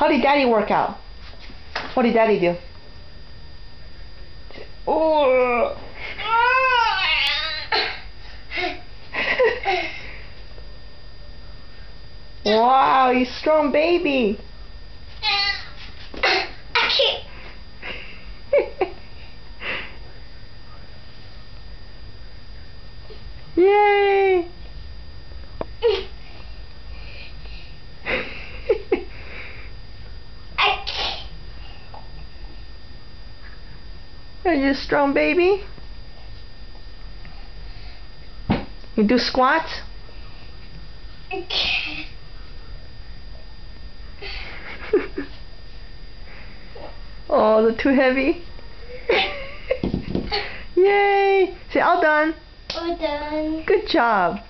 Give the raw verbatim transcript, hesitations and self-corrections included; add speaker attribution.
Speaker 1: How did Daddy work out? What did Daddy do? Oh. Wow, you strong baby. Yay! Are you a strong baby? You do squats? Oh, they're too heavy. Yay! Say all done.
Speaker 2: All done.
Speaker 1: Good job.